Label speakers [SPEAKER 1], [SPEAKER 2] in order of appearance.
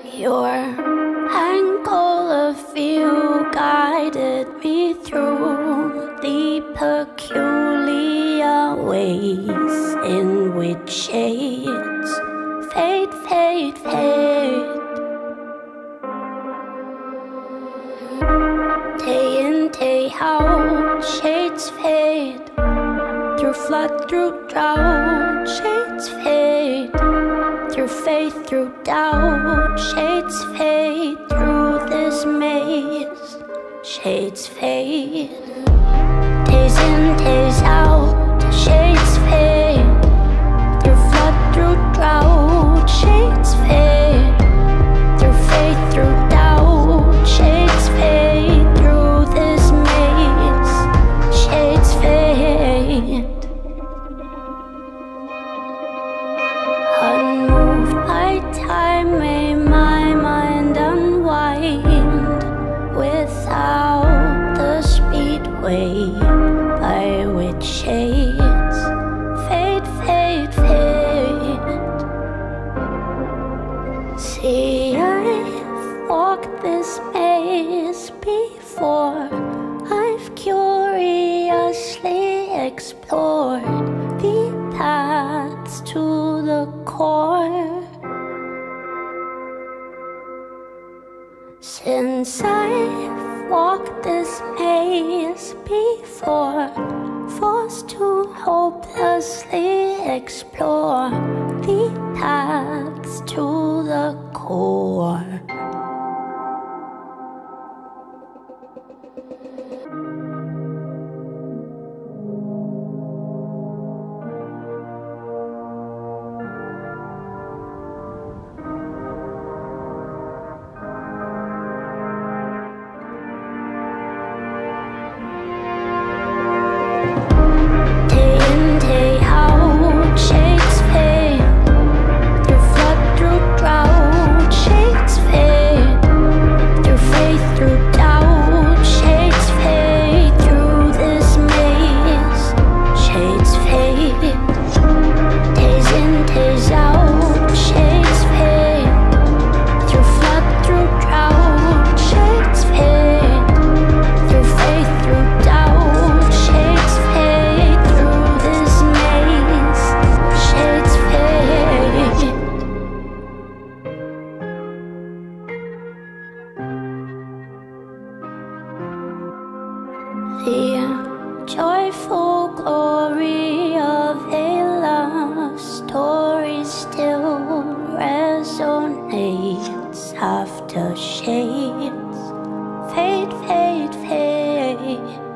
[SPEAKER 1] Your angle of view guided me through the peculiar ways in which shades fade, fade, fade. Day in, day out, shades fade. Through flood, through drought, shades fade. Through faith, through doubt, shades fade. Through this maze, shades fade. Days in, days out, shades fade. Through flood, through drought, shades fade. Through faith, through doubt, shades fade. Through this maze, shades fade. Unmoved by time, may my mind unwind without the speedway by which shades fade, fade, fade. See, I've walked this maze before. I've curiously explored the paths to the core. Since I've walked this maze before, forced to hopelessly explore the paths to the core. The joyful glory of a love story still resonates after shades fade, fade, fade.